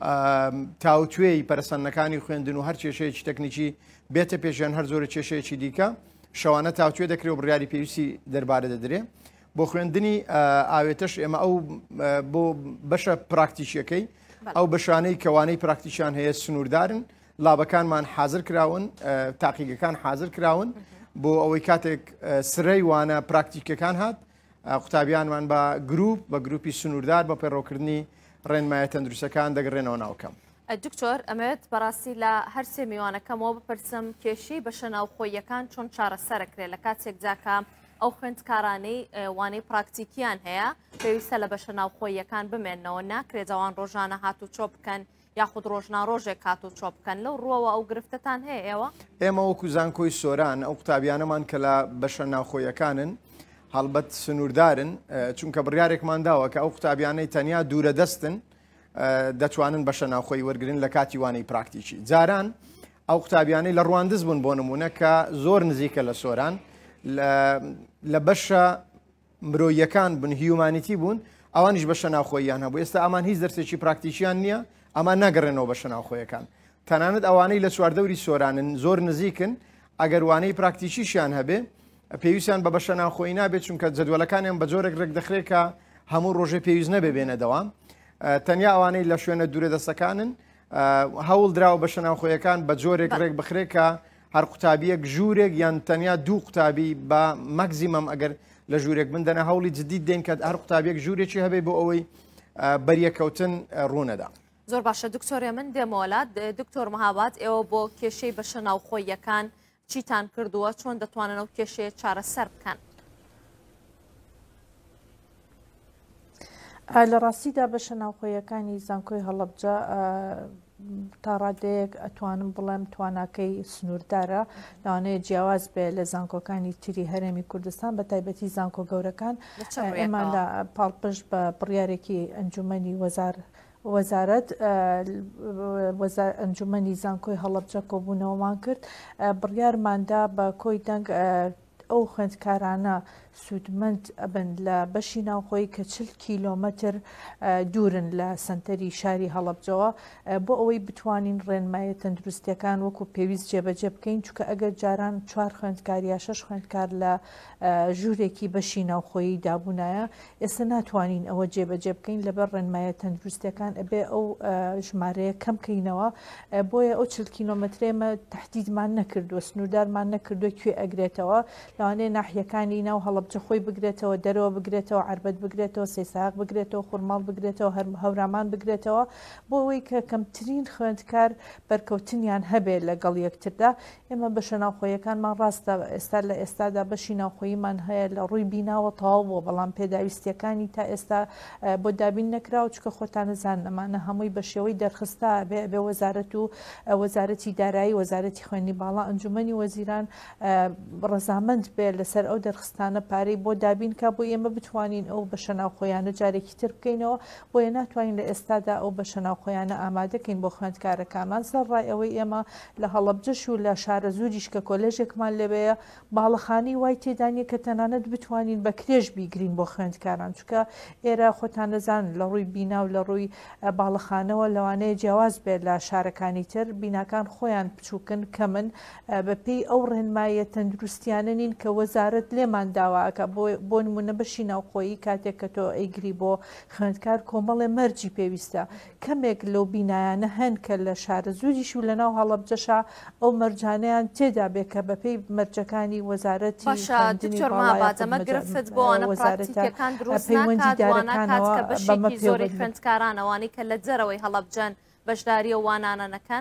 تاوتوێی پەرسەندەکانی خوێندن و هەر کێشەیەکی تەکنیکی بێتە پێشیان هەر زۆرە کێشەیەکی دیکە شەوانە تاوتوێ دەکرێت و بڕیاری پێویستی دەربارە دەدرێ بۆ خوێندنی ئاوێتەش ئێمە ئەو بۆ بەشە پراکتیشیەکەی ئەو بەشانەی کەوانەی پراکتیشیان هەیە سنووردارن لابەکانمان حاضر کراون تاقیگەکان حاضر کراون بۆ ئەوەی کاتێک سرەی وانە پراکتیکەکان هات قوتابیانمان بە گروپ بە گروپی سنووردار بە پەیڕۆکردنی ڕێنمایە تەندروستەکان دەگەڕێنەوە ناوکەم. دکتۆر ئەمەوێت بەڕاستی لە هەر سێ میوانەکەمەوە بپرسم کێشەی بەشە ناوخۆیەکان چۆن چارەسەرەکرێت لە کاتێک جاکە ئەو خوێندکارانەی وانەی پراکتیکیان هەیە پێویستە لە بەشە ناوخۆیەکان بمێنەوە ناکرێت ئەوان ڕۆژانە هات و چۆ بکەن یاخود ڕۆژنا ڕۆژێک هات و چۆ بکەن لەو ڕووەوە ئەو گرفتتان هەیە ئێوە ئێمە وەکو زانکۆی سۆران ئەو قوتابیانەمان کە لە بەشە ناوخۆیەکانن هەڵبەت سنووردارن چونکە بڕیارێکمان داوە کە ئەو قوتابیانەی تەنیا دوورە دەستن دەتوانن بەشە ناوخۆی وەرگن لە کاتی وانەی پراکتیکی جاران ئەو قوتابیانەی لە ڕواندز بوون بۆ نمونە کە زۆر نزیکە لە سۆران لە بەشە مرۆیەکان بن هیومانیتی بوون ئەوانیش بەشە ناوخۆییان هەبوو ئێستا ئەمان هیچ دەرسێکی پراکتیشیان نییە ئەمان ناگەڕێنەوە بەشە ناوخۆیەکان تەنانەت ئەوانەی لە چواردەوری سۆرانن زۆر نزیکن ئەگەر وانەی پراکتیشیشیان هەبێ پێویستیان بە بەشە ناوخۆی نابێت چونکە جەدوەلەکانیان بە جۆرێک ڕێک دەخرێت کە هەموو ڕۆژێ پێویست نەبێ بێنە دەوام تەنیا ئەوانەی لە شوێنە دوورە دەستەکانن هەوڵ دراوە بەشە ناوخۆیەکان بە جۆرێک ڕێک بخرێت کە هەر قوتابیەک ژوورێک یان تەنیا دوو قوتابی بە مەگزیمەم ئەگەر لە ژوورێک بندەنە هەوڵی جدید دێن کە هەر قوتابیەک ژوورێکی هەبێ بۆ ئەوەی بەریەکەوتن ڕوونەدا. زۆر باشە دکتۆرێ من دێمەوەلات دکتۆر مەهاباد ئێوە بۆ کێشەی بەشە ناوخۆیەکان چیتان کردووە چۆن دەتوانن ئەو کێشەیە چارەسەر بکەن؟ لە ڕاستیدا بەشە ناوخۆیەکانی زانکۆی هەڵەبجە تا ڕادەیەک ئەتوانم بڵێم تواناکەی سنووردارە لەوانەیە جیاواز بێ لە زانکۆکانی تری هەرێمی کوردستان بە تایبەتی زانکۆ گەورەکان ئێمە لە پاڵپشت بە بڕیارێکی ئەنجومەنی وەزار وەزارەت ئەنجومەنی زانکۆی هەڵەبجە کۆبوونەوەمان کرد بڕیارماندا بە کۆی دەنگ ئەو خوێندکارانە سوودمەند ئەبن لە بەشی ناوخۆی کە چل کیلۆمەتر دوورن لە سنتەری شاری هەڵەبجەوە بۆ ئەوەی بتوانین ڕێنمایە تەندروستیەکان وەکو پێویست جێبەجێ بکەین چونکە ئەگەر جاران چوار خوێندکار یا شەش خوێندکار لە ژوورێکی بەشی ناوخۆیی دابوونایە ئێستا ناتوانین ئەوە جێبەجێ بکەین لەبەر ڕێنمایە تەندروستیەکان ئەبێ ئەو ژمارەیە کەمکەینەوە بۆیە ئەو چل کیلۆمەترێمە تهدیدمان نەکردووە سنووردارمان نەکردووە کوێ ئەگرێتەوە لەوانەیە ناحیەکانی ناو هەڵەبجە خۆی بگرێتەوە دەرەوە بگرێتەوە عربەت بگرێتەوە سێساق بگرێتەوە خوڕماڵ بگرێتەوە هەورامان بگرێتەوە بۆ ئەوەی کە کەمترین خوێندکار بەرکەوتنیان هەبێت لەگەڵ یەکتردا ئێمە بەشە ناوخۆیەکانمان ڕاستە ئێستا لە ئێستادا بەشی ناوخۆییمان هەیە لە ڕووی بیناوە تەواو بۆ بەڵام پێداویستیەکانی تا ئێستا بۆ دابین نەکراوە چکە خۆتان نەزان ئەمانە هەمووی بە شێوەی دەرخستا بێ وەزارەت و وەزارەتی دارایی وەزارەتی خوێنی باڵا ئەنجومەنی وەزیران ڕەزامەند بێ لەسەر ئەو دەرخستانە پارەی بۆ دابین کا بۆ ئێمە بتوانین ئەو بەشە ناوخۆیانە جارێکی تر بکەینەوە بۆیە ناتوانین لە ئێستادا ئەو بەشە ناوخۆیانە ئامادەکەین بۆ خوێندکارەکانمان سەرڕای ئەوەی ئێمە لە هەڵەبجەش و لە شارە زوریش کە کۆلێژێکمان لەبەیە باڵەخانی وای تێدانیە کە تەنانەت بتوانین بە کرێژ بیگرین بۆ خوێندکاران چکە ئێرە خۆتان نەزان لە ڕووی بینا و لە ڕووی باڵەخانەوە لەوانەیە جیاواز بێت لە شارەکانی تر بیناکان خۆیان بچووکن کەمن بەپێی ئەو ڕێنمایە تەندروستیانە نین کە وەزارەت لێمان داوا تەواکە بۆ نمونە بەشی ناوخۆیی کاتێک کە تۆ ئەیگری بۆ خوێندکار کۆمەڵێ مەرجی پێویستە کەمێک لەو بینایانە هەن کە لە شارە زوریش و لە ناو هەڵەبجەشا ئەو مەرجانیان تێدا بێ کە بەپێی مەرجەکانی وەزارەتی دکتۆرماباتەمە گرفت بۆ ئەوانە پراتیکەکان دروست ناکات کە بەشێکی زۆری خوێندکارانەوانی کە لە جەرەوەی هەڵەبجەن بەشداری و وانانە نەکەن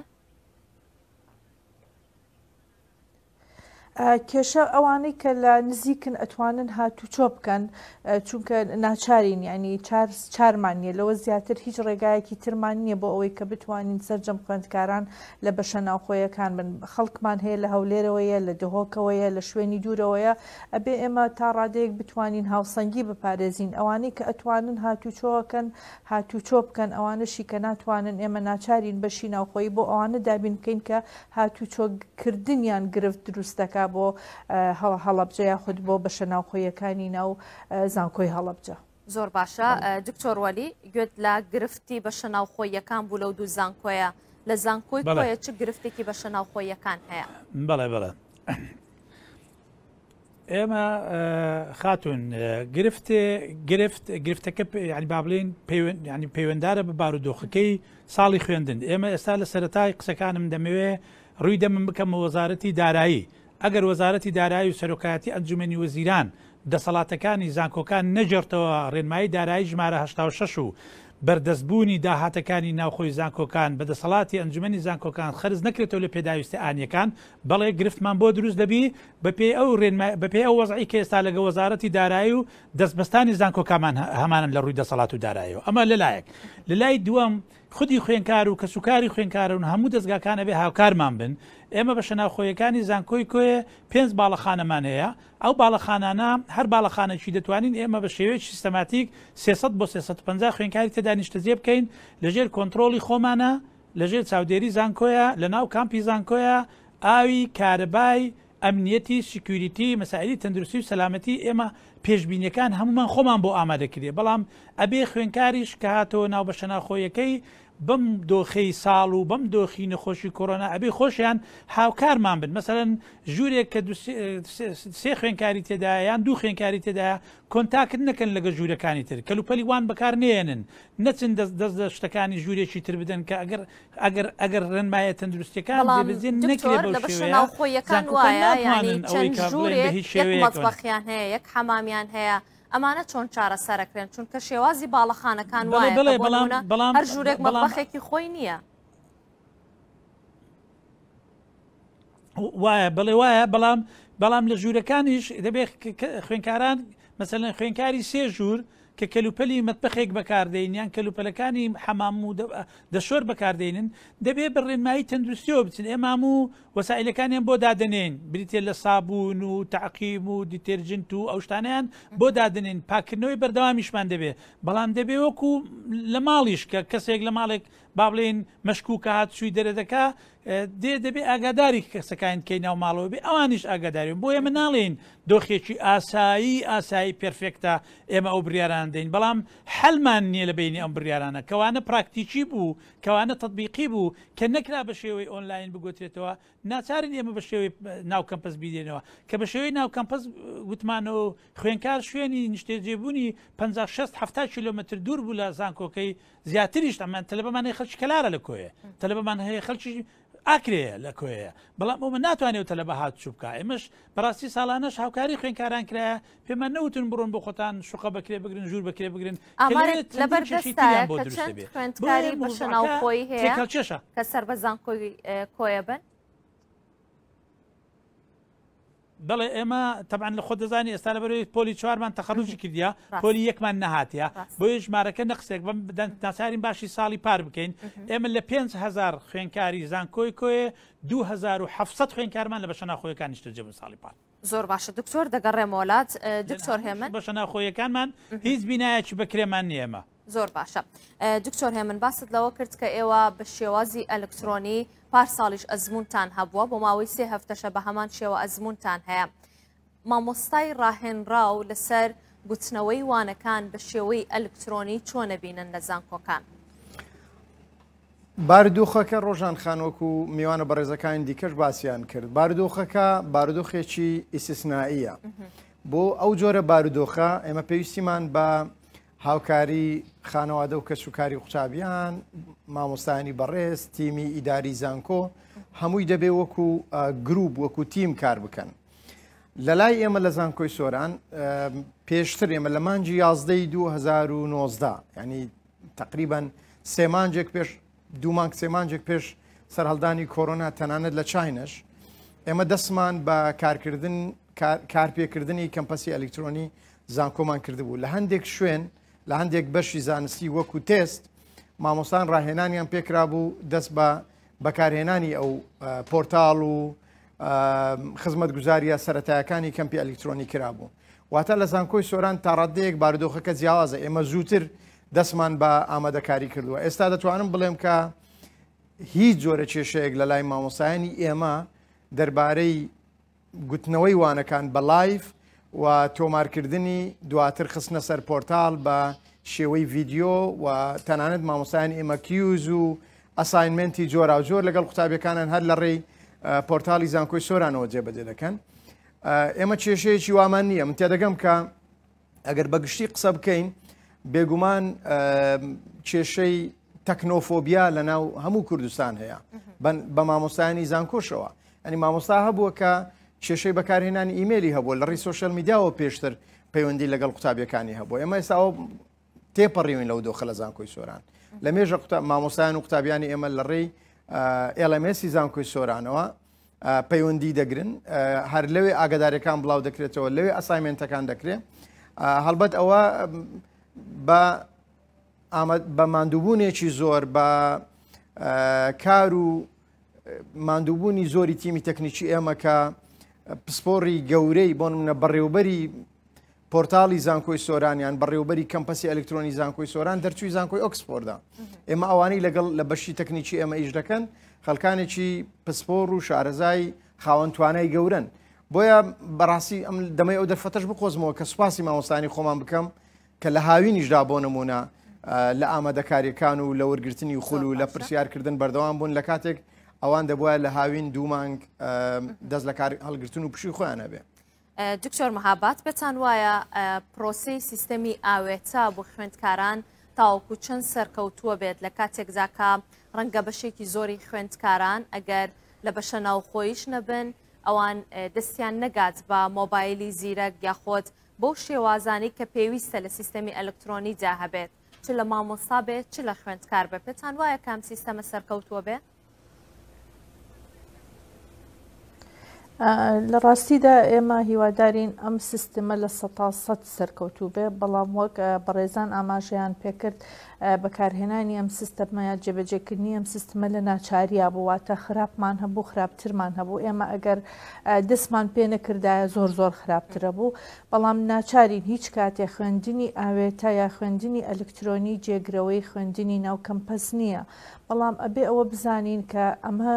کێشە ئەوانەی کە لە نزیکن ئەتوانن هاتوچۆ بکەن چونکە ناچارین ینی چارمان نیە لەوە زیاتر هیچ ڕێگایەکی ترمان نییە بۆ ئەوەی کە بتوانین سەررجەم خوێندکاران لە بەشە ناوخۆیەکان بن خەڵکمان هەیە لە هەولێرەوەیە لە دهۆکەوەیە لە شوێنی دوورەوەیە ئەبێ ئێمە تا ڕادەیەک بتوانین هاوسەنگی بپارێزین ئەوانەی کە ئەتوانن هاتوچۆکەن هاتوچۆ بکەن ئەوانەشی کە ناتوانن ئێمە ناچارین بەشی ناوخۆی بۆ ئەوانە دابین بکەین کە هاتوچۆکردنیان گرفت دروستەکە بۆ هەڵەبجە یاخود بۆ بەشە ناوخۆیەکانی ناو زانکۆی هەڵەبجە. زۆر باشە دکتۆر وەلی گوێت لە گرفتی بەشە ناوخۆیەکان بوو لەو دوو زانکۆیە لە زانکۆی کۆیە چ گرفتێکی بەشە ناوخۆیەکان هەیە؟ بەڵێ بڵێ ئێمە خاتون گرفتێ گرفت گرفتەکە ینی با بڵێن ینی پەیوەنددارە بە بارودۆخەکەی ساڵی خوێندن ئێمە ئێستا لە سەرەتای قسەکانم دەمەوێ ڕووی دەمن بکەمە وەزارەتی دارایی ئەگەر وەزارەتی دارایی و سەرۆکایەتی ئەنجومەنی وەزیران دەسەڵاتەکانی زانکۆکان نەجێڕتەوە ڕێنمایی دارایی ژمارە هەشتا و شەش و بەردەستبوونی داهاتەکانی ناوخۆی زانکۆکان بە دەسەڵاتی ئەنجومەنی زانکۆکان خەرز نەکرێتەوە لە پێداویستی ئاینەکان بەڵێ گرفتمان بۆ دروست دەبی بەپێی ئەو بەپێی ئەو وەزعی کە ئێستا لەگە وەزارەتی دارایی و دەستبەستانی زانکۆکان هەمانن لە ڕووی دەسەڵات و داراییەوە ئەمە لەلایەک لە لای دووەم خودی خوێنکار و کە سوکاری خوێنکارن هەموو دەستگاکانە بێ هاوکارمان بن ئێمە بە شەناوخۆیەکانی زانکۆی کۆیە پێنج باڵەخانەمان هەیە ئەو باڵەخانانە هەر باڵەخانەکی دەتوانین ئێمە بە شێوەیەکی سیستەماتیک سێسەد بۆ سێسەد و پەنجا خوێنکاری تێدا نیشتەجێ بکەین لەژێر کۆنتترۆلی خۆمانە لەژێر چاودێری زانکۆیە لە ناو کامپی زانکۆیە ئاوی کارەبای ئەمنیەتی سکیوریتی مەسائلی تەندروستی و سەلامەتی ئێمە پێشبینیەکان هەمومان خۆمان بۆ ئامادەکردێ بەڵام ئەبێ خوێنکاریش کە هاتەوە ناو بە شەناوخۆیەکەی بەم دۆخەی ساڵ و بەم دۆخی نەخۆشی کۆرۆنا ئەبێ خۆشیان هاوکارمان بن مەسەرەن ژوورێک کە سێ خوێنکاری تێدایان دوو خوێنکاری تێدایە کۆنتاکت نەکەن لەگە ژوورەکانی تر کەلوپەلی وان بەکار نێنن نەچن دەست دە شتەکانی ژوورێکی تر بدەن کە ئەگەر ئەگەر ئەگەر ڕێنمایە تەندروستیەکان بزین نەکرێت بە ناوخۆیەکان وایە ینی چەند ژوورێک یەک مەطبەخیان هەیە یەک حەمامیان هەیە ئەمانە چۆن چارە سەرەکرێن چونکە شێوازی باڵەخانەکان وایە هەر ژوورێک مەطبەخێکی خۆی نییە وایە بڵێ وایە بەڵام بەڵام لە ژوورەکانیش دەبێت خوێنکاران مەسەلەن خوێنکاری سێ ژوور کە کەلوپەلی مەطبەخێک بەکاردێنیان کەلوپەلەکانی حەمام و دەشۆر بەکاردێنن دەبێت بە ڕێنمایی تەندروستیەوە بچن ئێمام و وەسائلەکانیان بۆ دادنێن بریتێ لە سابوون و تعقیم و دیتێرجنت و ئەو شتانیان بۆ دادنێن پاکردنەوەی بەردەوامیشمان دەبێت بەڵام دەبێ وەکو لە ماڵیش کە کەسێک لە ماڵێک با بڵێن مەشکوکە هات سوی دەرەدەکە دێ دەبێ ئاگاداری کەسەکان کەی ناو ماڵەوە بێ ئەوانیش ئاگادارین بۆ ئێمە ناڵێن دۆخێکی ئاسایی ئاسایی پرفێکتە ئێمە ئەو بریاران دەین بەڵام حەلمان نییە لە بینی ئەم بریارانە کەوانە پراکتیکی بوو کەوانە تطبیقی بوو کە نەکرا بە شێوەی ئۆنلاین بگوترێتەوە ناچارین ئێمە بە شێوەی ناو کەمپەس بیدێنەوە کە بە شێوەی ناو کەمپەس وتمانەوە خوێنکار شوێنی نیشتێجێبوونی پەنجا شەست هەفتا کیلۆمەتر دوور بوو لە زانکۆکەی زیاتریش ئەمان تەلەبەمان هەیە خەڵکی کەلارە لە کۆیە تەلەبەمان هەیە خەڵکی ئاکرێ لە کۆیە بەڵام ئەومە ناتوانێت تەلەبە هات چوو بکە ئێمەش بەڕاستی ساڵانەش هاوکاری خوێنکاران کرایە پێمان نەوتن بڕۆن بۆ خۆتان شوقە بکرێ بگرن ژوور بکرێ بگرن لەبەردەستایە کە چەند خوێندکاری بەشە ناوخۆیی هەیە کە سەر بە زانکۆی کۆیە بن بەڵێ ئێمە تەبعاً لە خۆ دەزانی ئێستا لە بەرەوەی پۆلی چوارمان تەخەڕوجی کردیا پۆلی یەکمان نەهاتیە بۆیە ژمارەکە نەقسێک بەم ناسارین باشی ساڵی پار بکەین ئێمە لە پێنج هەزار خوێنکاری زانکۆی کۆیە دوو هەزار و حەفسەد خوێنکارمان لە بەشە ناوخۆیەکان نیشتەجێ بوون ساڵی پار زۆر باشە دکتۆر دەگەڕێمە وڵات دکتۆر هێمن بەشە ناوخۆیەکانمان هیچ بینایەکی بەکرێمان نیێمە زۆر باشە دکتۆر هێمن باست لەوە کرد کە ئێوە بە شێوازی ئەلکترۆنی پارساڵیش ئەزمونتان هەبووە بۆ ماوەی سێ هەفتەشە بە هەمان شێوە ئەزمونتان هەیە مامۆستای ڕاهێنراو لەسەر گوتنەوەی وانەکان بە شێوەی ئەلکترۆنی چۆنە بینن لە زانکۆکان بارودۆخەکە ڕۆژان خانوەک و میوانە بەڕێزەکانی دیکەش باسییان کرد بارودۆخەکە بارودۆخێکی ئیسیسنائیە بۆ ئەو جۆرە بارودۆخە ئێمە پێویستیمان بە هاوکاری خانەوادە و کەس و کاری قوچابیان مامۆستانی بەڕێز تیمی ئیداری زانکۆ هەمووی دەبێ وەکو گروپ وەکو تیم کار بکەن. لە لای ئێمە لە زانکۆی سۆران پێشتر ئێمە لە مانجی یازدەی دوو هەزار و نۆزدە ینی تقریبان سێ مانجێک پێش دوو مانگ سێ مانجێک پێش سەرهەڵدانی کۆرۆنا تەنانەت لە چاینەش ئێمە دەستمان بە کارکردن کارپێکردنی کەمپەسی ئەلکترۆنی زانکۆمان کردبوو لە هەندێک شوێن لە هەندێک بەشی زانستی وەکو تێست مامۆستان ڕاهێنانیان پێکرا بوو دەست بە بەکارهێنانی ئەو پۆرتاڵ و خزمەت گوزاریە سەرەتایەکانی کەمپی ئەلکترۆنی کرابوو. واتە لە زانکۆی سۆران تا ڕادەیەک بارودۆخەکە جیاوازە ئێمە زووتر دەستمان بە ئامادەکاری کردووە. ئێستا دەتوانم بڵێم کە هیچ جۆرە کێشەیەک لە لای مامۆستایانی ئێمە دەربارەی گوتنەوەی وانەکان بە لایف و تۆمارکردنی دواتر خستنە سەر پۆرتال بە شێوەی ڤیددیۆ و تەنانەت مامۆستایانی ئێمە کیوز و ئەساینمنتی جۆرا و جۆر لەگەڵ قوتابیەکانان هەر لە ڕێی پۆرتالی زانکۆی سۆرانەوە جێبەجێ دەکەن. ئێمە کێشەیەکی وامان نییە من تێدەگەم کە ئەگەر بەگشتی قسە بکەین بێگومان کێشەی تەکنۆفۆبیا لە ناو هەموو کوردستان هەیە بە مامۆستایانی زانکۆشەوە. ئەنی مامۆستا هەبووە کە کێشەی بەکارهێنانی ئیمێلی هەبووە لە ڕێی سۆشەل میدیاوە پێشتر پەیوەندی لەگەڵ قوتابیەکانی هەبووە. ئێمە ئێستاوە تێپەڕیوین لەو دۆخە لە زانکۆی سۆران لە مێژە مامۆستایان و قوتابیانی ئێمە لە ڕێی ئێڵەمێسی زانکۆی سۆرانەوە پەیوەندی دەگرن هەر لەوێ ئاگدارەکان بڵاو دەکرێتەوە لەوێ ئەسایمنتەکان دەکرێت. هەڵبەت ئەوە بە ماندووبوونێکی زۆر بە کار و ماندووبوونی زۆری تیمی تەکنیکی ئێمە کە پسپۆڕی گەورەی بۆ منە بەڕێوبەری پۆرتاڵی زانکۆی سۆرانیان بەڕێوبەری کەمپەسی ئەلکترۆنی زانکۆی سۆران دەرچووی زانکۆی ئۆکسفۆردا ئێمە ئەوانەی لەگەڵ لە بەشی تەکنیکی ئێمە ئیش دەکەن خەڵکانێکی پسپۆڕ و شارەزای خاوەن توانای گەورن. بۆیە بەڕاستی ئەم دەمەی ئەو دەرفەتەش بخۆزمەوە کە سوپاسی مامۆستانی خۆمان بکەم کە لە هاوینیشدا بۆ نمونە لە ئامادەکاریەکان و لە وەرگرتنی خوڵ و لە پرسیارکردن بەردەوام بوون لە کاتێک ئەوان دەبواە لە هاوین دوو مانگ دەست لە کار هەڵگرتن و پشی خۆیان هەبێ. دکتۆر مەهابات بەتان وایە پرۆسی سیستەمی ئاوێتە بۆ خوێندکاران تاوەکو چەند سەرکەوتووە بێت لە کاتێک زاکە ڕەنگە بەشێکی زۆری خوێندکاران ئەگەر لە بەشە ناوخۆیش نەبن ئەوان دەستیان نەگات بە مۆبایلی زیرەک یاخۆت بۆ شێوازانی کە پێویستە لە سیستەمی ئەلکترۆنیدا هەبێت چ لە مامۆستا بێت چ لە خوێندکار بێت. پێتان وایە کام سیستەمە سەرکەوتووە بێت؟ لە ڕاستیدا ئێمە هیوادارین ئەم سیستەمە لە سەتا سەد سەرکەوتوو بێ بەڵام وەک بەڕێزان ئاماژەیان پێکرد بەکارهێنانی ئەم سیستەمەیە جێبەجێکردنی ئەم سیستەمە لە ناچاریە بوواتە خراپمان هەبوو خراپترمان هەبوو ئێمە ئەگەر دەستمان پێ نەکردایە زۆر زۆر خراپترە بوو بەڵام ناچارین هیچ کاتێ خوێندنی ئاوێتە یا خوێندنی ئەلکترۆنی جێگرەوەی خوێندنی ناو کەمپەس نییە بەڵام ئەبێ ئەوە بزانین کە ئەمە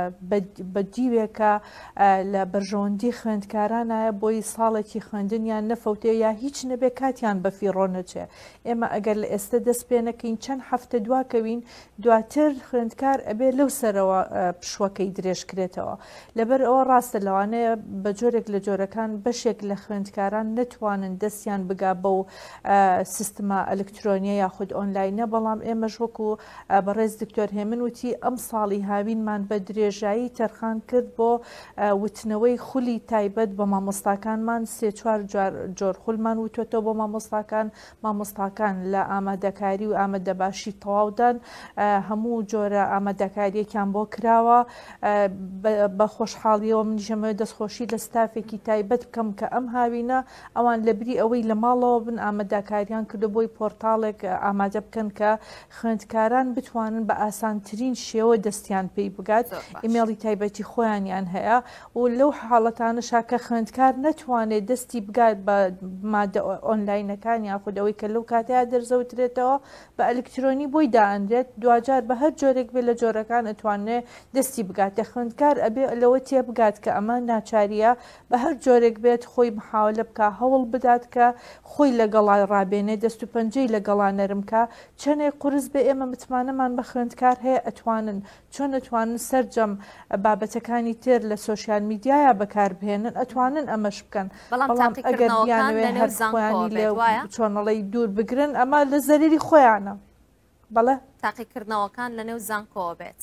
بەدیوێکە لە بەرژەوەندی خوێندکارانایە بۆی ساڵێکی خوێندنیان نەفەوتێ یا هیچ نەبێ کاتیان بەفیڕۆ نەچێ. ئێمە ئەگەر لە ئێستا دەست پێ نەکەین چەند هەفتە دواکەوین دواتر خوێندکار ئەبێ لەو سەرەوە پشوەکەی درێژکرێتەوە. لەبەر ئەوە ڕاستە لەوانەیە بە جۆرێک لە جۆرەکان بەشێک لە خوێندکاران نەتوانن دەستیان بگا بەو سیستەمە ئەلکترۆنیە یاخود ئۆنلاینە بەڵام ئێمەش وەکو بەڕێز دکتۆر هێمن وتی ئەم ساڵی هاوینمان بە درێژایی تەرخان کرد بۆ وتنەوەی خولی تایبەت بە مامۆستاکانمان سێ چوار جۆر خولمان وتوێتەوە بۆ مامۆستاکان مامۆستاکان لە ئامادەکاری و ئامادەباشی تەواودان هەموو جۆرە ئامادەکاریەکیان بۆ کراوە بە خۆشحاڵیەوە منیژەمە دەستخۆشی لە ستافێکی تایبەت بکەم کە ئەم هاوینە ئەوان لەبری ئەوەی لە ماڵەوە بن ئامادەکاریان کردو بۆی پۆرتاڵێک ئامادە بکەن کە خوێندکاران بتوانن بە ئاسانترین شێوە دەستیان پێی بگات ئیمێڵی تایبەتی خۆیانیان هەیە و لەو حاڵەتانەشا کە خوێندکار نەتوانێت دەستی بگات بە مادە ئۆنلاینەکان یاخودەوەی کە لەو کاتەیە دەرزەوترێتەوە بە ئەلکترۆنی بۆی دائەنرێت دوجار بە هەر جۆرێک بێ لە جۆرەکان ئەتوانێت دەستی بگاتە خوێندکار ئەبێ لەوە تێ بگات کە ئەمە ناچاریە بە هەر جۆرێک بێت خۆی محاولە بکە هەوڵ بدات کە خۆی لەگەڵای ڕابێنێ دەست و پەنجەی لەگەڵا نەرمکە چەندێک قورس بێ ئێمە متمانەمان بە خوێندکار هەیە ئەتوانن چۆن ئەتوانن سەرجەم بابەتەکانی تر لە سوۆسیال میدیا میدیایە بەکاربهێنن ئەتوانن ئەمەش بکەن بەڵام ئەگەر بیانوێ هەر خۆیانی لێ چۆنەڵی دوور بگرن ئەمە لە زەریری خۆیانە بەڵێ تاقیکردنەوەکان لە نێو زانکۆوە بێت.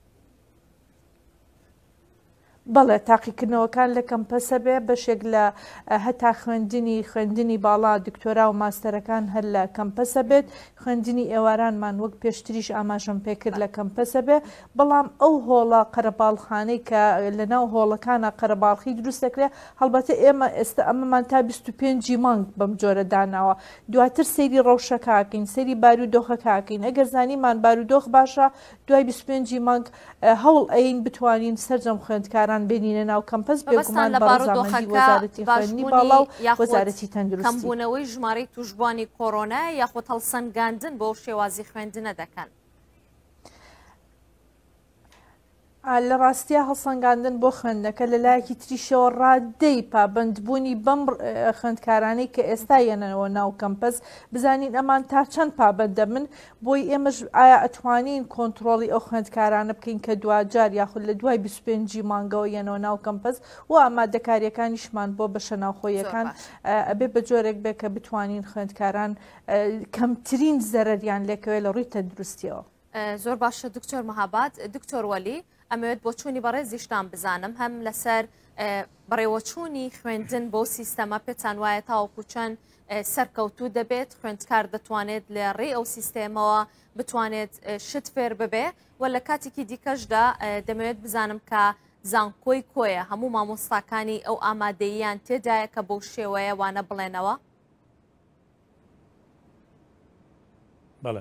بەڵێ تاقیکردنەوەکان لە کەمپەسە بێ بەشێک لە هەتا خوێندنی خوێندنی باڵا دکتۆرا و ماستەرەکان هەر لە کەمپەسە بێت خوێندنی ئێوارانمان وەک پێشتریش ئاماژەم پێکرد لە کەمپەسە بێ بەڵام ئەو هۆڵە قەرەباڵخانەی کە لە ناو هۆڵەکانە قەرەباڵخی دروستەکرێ هەڵبەتە ئێمە ئێستا ئەمەمان تا بیست و پێنج مانگ بەم جۆرە داناوە دواتر سەیری ڕەوشەکەکەین سەری بارودۆخەکەکەین ئەگەر زانیمان بارودۆخ باشە دوای بیست و پێنج مانگ هەوڵ ئەین بتوانین سەرجەم خوێندکاران بینینە ناو کەمپەس بێگومان بە ڕەزامەندی وەزارەتی خوێندنی باڵا و وەزارەتی تەندروستی کەمبوونەوەی ژمارەی توشبوانی کۆڕۆنا یاخود هەڵسەنگاندن بۆ شێوازی خوێندنە دەکەن. لە ڕاستیە هەڵسەنگاندن بۆ خوێندنەکە لە لایەکی تریشەوە ڕادەی پابندبوونی بەم خوێندکارانەی کە ئێستا یەنەوە ناو کەمپەس بزانین ئەمان تا چەند پابندە من بۆی ئێمەش ئایا ئەتوانین کۆنتترۆڵی ئەو خوێندکارانە بکەین کە دوجار یاخود لە دوای بیست و پێنج مانگەوە یەنەوە ناو کەمپەس و ئامادەکاریەکانیشمان بۆ بەشە ناوخۆیەکان ئەبێ بە جۆرێک بێ کە بتوانین خوێندکاران کەمترین زەرەریان لێکەوێ لە ڕووی تەندروستیەوە. زۆر باشە دکتۆر مەهاباد. دکتۆر وەلی ئەمەوێت بۆ چوونی بەڕێزیشتان بزانم هەم لەسەر بەڕێوەچوونی خوێندن بۆ سیستەمە پێتان وایە تاوەکو چەند سەرکەوتوو دەبێت خوێندکار دەتوانێت لە ڕێ ئەو سیستێمەوە بتوانێت شت فێر ببێ و لە کاتێکی دیکەشدا دەمەوێت بزانم کە زانکۆی کۆیە هەموو مامۆستاکانی ئەو ئامادەییان تێدایە کە بەو شێوەیە وانە بڵێنەوە. بەڵێ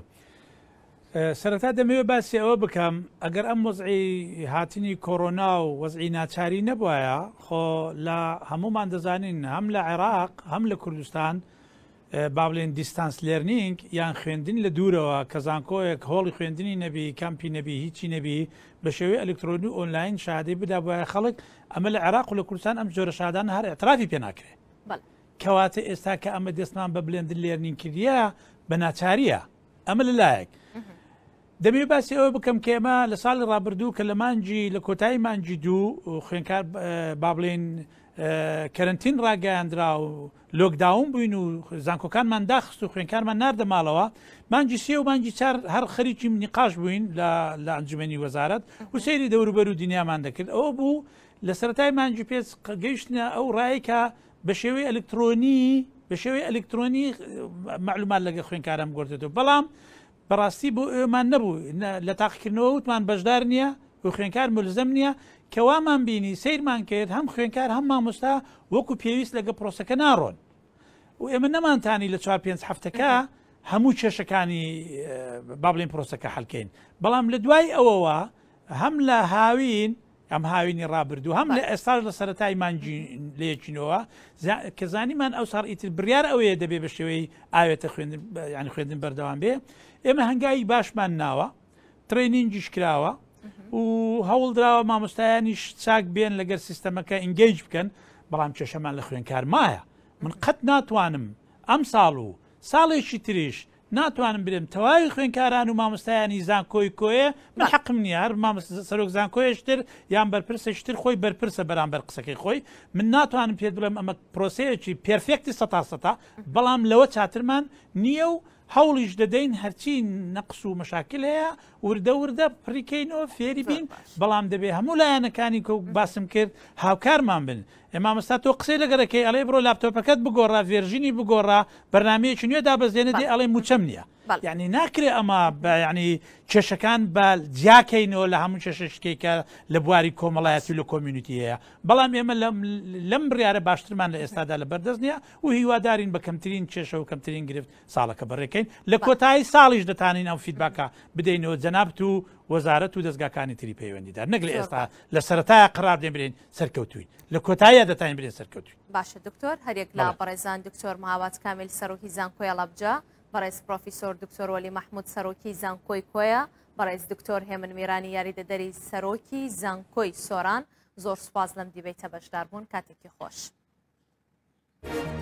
سەرەتا دەمەوێت باسی ئەوە بکەم ئەگەر ئەم وەزعی هاتنی کۆڕۆنا و وەزعی ناچاری نەبووایە خۆ لە هەمومان دەزانین هەم لە عێراق هەم لە کوردستان با بڵێن دیستانس لێرنینگ یان خوێندن لە دوورەوە کە زانکۆیەک هۆڵی خوێندنی نەبی کەمپی نەبی هیچی نەبی بە شێوەی ئەلکترۆنی ئۆنلاین شادەی بدا بۆە خەڵک ئەمە لە عێراق و لە کوردستان ئەم جۆرە شادان هەر ئەترافی پێ ناکرێت کەواتە ئێستا کە ئەمە دەستمان بە بلێندن لێرنین کردیە بە ناچاریە ئەمە لەلایەک دەبێ باسی ئەوە بکەم کە ئێمە لە ساڵی ڕابردوو کە لە مانجی لە کۆتایی مانجی دوو خوێنکار با بڵێن کەرنتین ڕاگەیاندرا و لۆکداون بووین و زانکۆکانمان داخست و خوێنکارمان ناردە ماڵەوە مانجی سێ و مانجی چار هەر خەریکی منیقاش بووین لە ئەنجومەنی وەزارەت و سەیری دەوروبەر و دنیامان دەکرد ئەوە بوو لە سەرەتای مانجی پێچ گەیشتە ئەو ڕایکە بە شێوەی ئەلکترۆنی بە شێوەی ئەلکترۆنی معلومات لەگە خوێنکارم گۆردێتەوە بەڵام بەڕاستی بۆ ئێمان نەبوو لە تاقیکردنەوە وتمان بەشدار نییە و خوێنکار ملزم نییە کەوامان بینی سیرمان کرد هەم خوێنکار هەم مامۆستا وەکو پێویست لەگە پرۆسەکە ناڕۆن و ئێمە نەمانتانی لە چوار پێنج هەفتەکە هەموو کێشەکانی با بڵێن پرۆسەکە حەلکەین بەڵام لە دوای ئەوەوە هەم لە هاوین ئەم هاوینی ڕابردوو هەم لە ئێستاش لە سەرەتای مانجی لەیەکینەوە کە زانیمان ئەو ساڕ ئیتر بڕیار ئەوەیە دەبێ بە شێوەی ئاوێتە ینی خوێندن بەردەوام بێ ئێمە هەنگاوی باشمان ناوە ترێنینگیش کراوە و هەوڵ درراوە مامۆستایانیش چاک بێن لەگەر سیستەمەکە ئینگەیج بکەن بەڵام کێشەمان لە خوێنکار مایە من قەت ناتوانم ئەم ساڵ و ساڵێکی تریش ناتوانم برم تەواوی خوێنکاران و مامۆستایانی زانکۆی کۆیە من حەقم نییە هەر سەرۆک زانکۆیشتر یان بەرپرسەشتر خۆی بەرپرسە بەرامبەر قسەکەی خۆی من ناتوانم پێت بڵێم ئەمە پرۆسەیەکی پێرفێکتی سەتا سەتا بەڵام لەوە چاترمان نییە و هەوڵیش دەدەین هەرچی نەقص و مەشاکل هەیە وردە وردە پڕیکەینەوە فێری بین بەڵام دەبێ هەموو لایەنەکانی کە باسم کرد هاوکارمان بن ئێمامەستا تۆ قسەی لەگەرەکەی ئەڵێ بڕۆ لاپتۆپەکەت بگۆڕا ڤێرژینی بگۆڕا بەرنمەیەکی نوێ دابەزێنە دێ ئەڵێ موچەم نییە یعنی ناکرێ ئەمە ینی کێشەکان بە جیاکەینەوە لە هەموو کێشەشکێکە لە بواری کۆمەڵایەتی لە کۆمیونیتی هەیە بەڵام ئێمە لەم بڕیارە باشترمان لە ئێستادا لە بەردەست نییە و هیوادارین بە کەمترین کێشە و کەمترین گرفت ساڵەکە بەڕێکەین لە کۆتایی ساڵیش دەتانین ئەو فیدباکە بدەینەوە جەنابەت و وەزارەت و دەستگاکانی تری پەیوەندیدار نەک لە ئێستا لە سەرەتایە قرار دێن برێن سەرکەوتووی لە کۆتاییە دەتانین برێن سەرکەوتووی باشە دکتۆر هەرێک لە بەڕێزان دکتۆر مەهاباد کامیل سەرۆکی زانکۆی ئەڵەبجە بەڕێز پرۆفیسۆر دکتۆر وەلی مەحموود سەرۆکی زانکۆی کۆیە بەڕێز دکتۆر هێمن میرانی یاریدەدەری سەرۆکی زانکۆی سۆران زۆر سوپاس لەم دیبەیتە بەشدار بوون کاتێکی خۆش.